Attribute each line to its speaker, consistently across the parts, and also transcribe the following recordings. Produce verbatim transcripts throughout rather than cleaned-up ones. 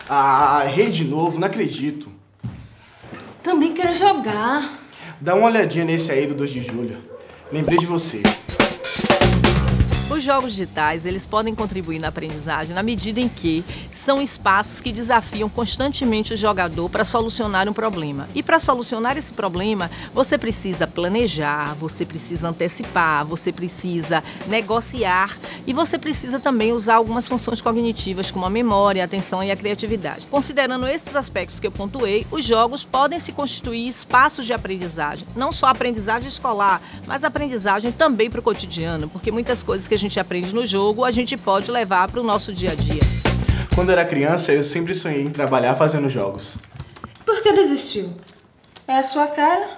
Speaker 1: Ah, errei de novo, não acredito.
Speaker 2: Também quero jogar.
Speaker 1: Dá uma olhadinha nesse aí do dois de julho. Lembrei de você.
Speaker 3: Os jogos digitais, eles podem contribuir na aprendizagem na medida em que são espaços que desafiam constantemente o jogador para solucionar um problema. E para solucionar esse problema, você precisa planejar, você precisa antecipar, você precisa negociar e você precisa também usar algumas funções cognitivas como a memória, a atenção e a criatividade. Considerando esses aspectos que eu pontuei, os jogos podem se constituir espaços de aprendizagem. Não só aprendizagem escolar, mas aprendizagem também para o cotidiano, porque muitas coisas que a gente aprende no jogo, a gente pode levar para o nosso dia a dia.
Speaker 1: Quando eu era criança, eu sempre sonhei em trabalhar fazendo jogos.
Speaker 4: Por que desistiu? É a sua cara?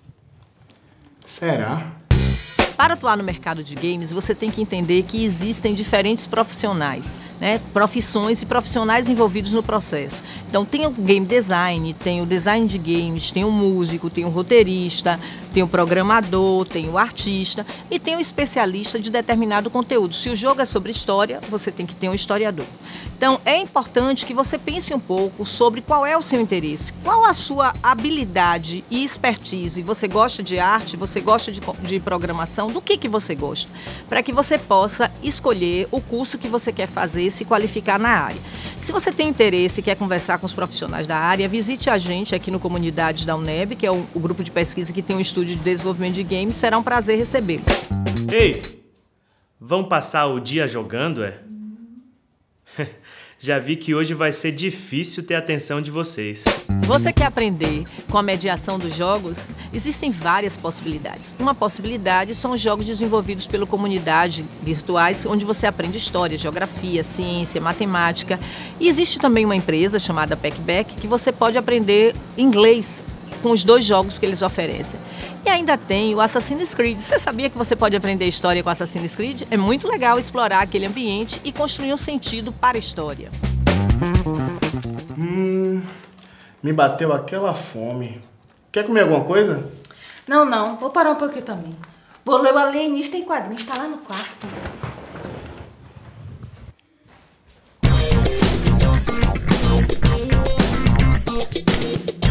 Speaker 1: Será?
Speaker 3: Para atuar no mercado de games, você tem que entender que existem diferentes profissionais, né? Profissões e profissionais envolvidos no processo. Então tem o game design, tem o design de games, tem o músico, tem o roteirista, tem o programador, tem o artista e tem o especialista de determinado conteúdo. Se o jogo é sobre história, você tem que ter um historiador. Então é importante que você pense um pouco sobre qual é o seu interesse, qual a sua habilidade e expertise. Você gosta de arte, você gosta de, de programação, do que, que você gosta, para que você possa escolher o curso que você quer fazer e se qualificar na área. Se você tem interesse e quer conversar com os profissionais da área, visite a gente aqui no Comunidades da UNEB, que é o, o grupo de pesquisa que tem um estúdio de desenvolvimento de games. Será um prazer recebê-lo.
Speaker 5: Ei, vão passar o dia jogando, é? Já vi que hoje vai ser difícil ter a atenção de vocês.
Speaker 3: Você quer aprender com a mediação dos jogos? Existem várias possibilidades. Uma possibilidade são os jogos desenvolvidos pela comunidade virtuais, onde você aprende história, geografia, ciência, matemática. E existe também uma empresa chamada Packback que você pode aprender inglês com os dois jogos que eles oferecem. E ainda tem o Assassin's Creed. Você sabia que você pode aprender história com Assassin's Creed? É muito legal explorar aquele ambiente e construir um sentido para a história.
Speaker 1: Hum, me bateu aquela fome. Quer comer alguma coisa?
Speaker 4: Não, não. Vou parar um pouquinho também. Vou ler o Alienista em Quadrinhos. Está lá no quarto.
Speaker 6: Thank you.